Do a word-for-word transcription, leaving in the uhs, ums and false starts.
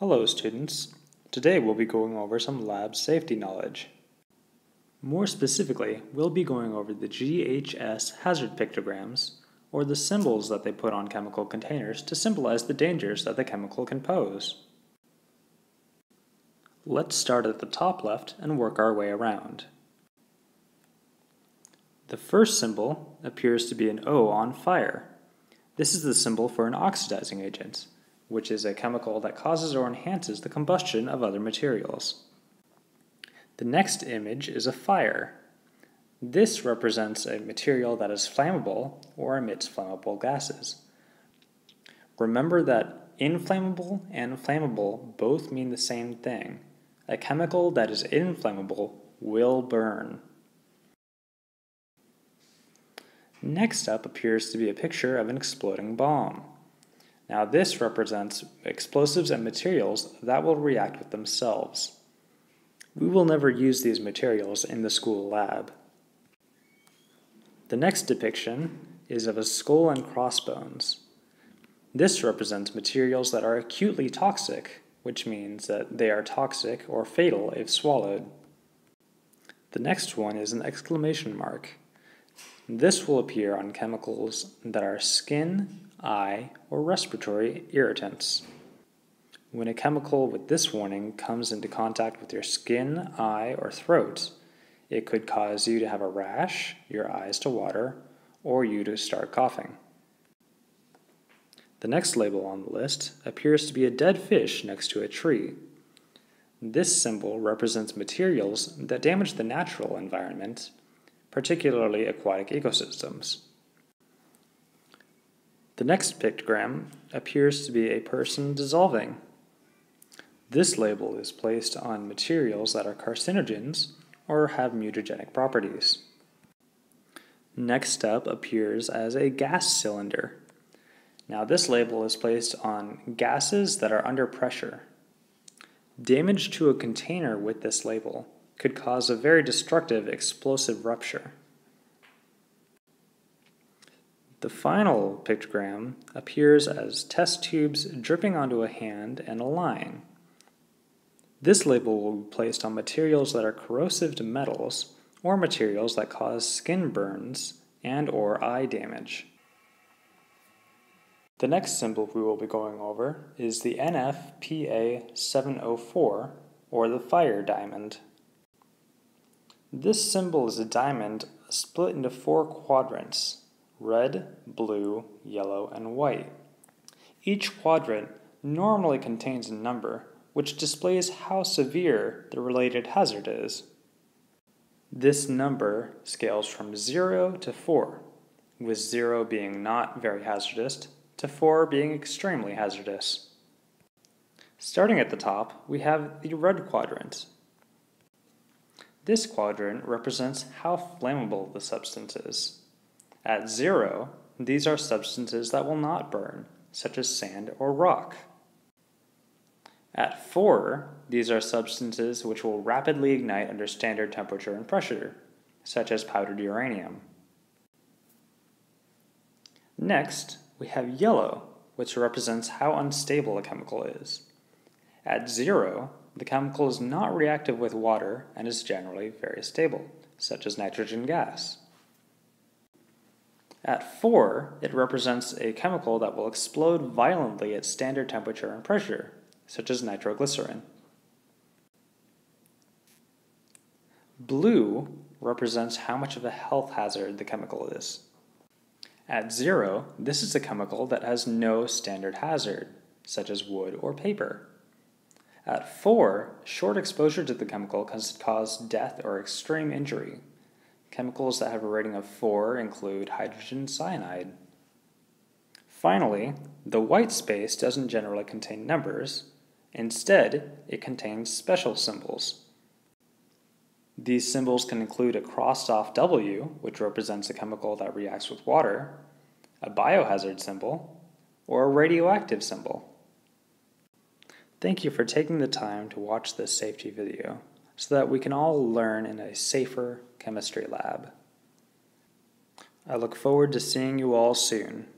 Hello students, today we'll be going over some lab safety knowledge. More specifically, we'll be going over the G H S Hazard Pictograms, or the symbols that they put on chemical containers to symbolize the dangers that the chemical can pose. Let's start at the top left and work our way around. The first symbol appears to be an O on fire. This is the symbol for an oxidizing agent, which is a chemical that causes or enhances the combustion of other materials. The next image is a fire. This represents a material that is flammable or emits flammable gases. Remember that inflammable and flammable both mean the same thing. A chemical that is inflammable will burn. Next up appears to be a picture of an exploding bomb. Now this represents explosives and materials that will react with themselves. We will never use these materials in the school lab. The next depiction is of a skull and crossbones. This represents materials that are acutely toxic, which means that they are toxic or fatal if swallowed. The next one is an exclamation mark. This will appear on chemicals that are skin, eye, or respiratory irritants. When a chemical with this warning comes into contact with your skin, eye, or throat, it could cause you to have a rash, your eyes to water, or you to start coughing. The next label on the list appears to be a dead fish next to a tree. This symbol represents materials that damage the natural environment, particularly aquatic ecosystems. The next pictogram appears to be a person dissolving. This label is placed on materials that are carcinogens or have mutagenic properties. Next up appears as a gas cylinder. Now this label is placed on gases that are under pressure. Damage to a container with this label could cause a very destructive explosive rupture. The final pictogram appears as test tubes dripping onto a hand and a line. This label will be placed on materials that are corrosive to metals or materials that cause skin burns and or eye damage. The next symbol we will be going over is the N F P A seven oh four, or the Fire Diamond. This symbol is a diamond split into four quadrants: red, blue, yellow, and white. Each quadrant normally contains a number, which displays how severe the related hazard is. This number scales from zero to four, with zero being not very hazardous, to four being extremely hazardous. Starting at the top, we have the red quadrant. This quadrant represents how flammable the substance is. At zero, these are substances that will not burn, such as sand or rock. At four, these are substances which will rapidly ignite under standard temperature and pressure, such as powdered uranium. Next, we have yellow, which represents how unstable a chemical is. At zero, the chemical is not reactive with water and is generally very stable, such as nitrogen gas. At four, it represents a chemical that will explode violently at standard temperature and pressure, such as nitroglycerin. Blue represents how much of a health hazard the chemical is. At zero, this is a chemical that has no standard hazard, such as wood or paper. At four, short exposure to the chemical can cause death or extreme injury. Chemicals that have a rating of four include hydrogen cyanide. Finally, the white space doesn't generally contain numbers. Instead, it contains special symbols. These symbols can include a crossed-off W, which represents a chemical that reacts with water, a biohazard symbol, or a radioactive symbol. Thank you for taking the time to watch this safety video so that we can all learn in a safer chemistry lab. I look forward to seeing you all soon.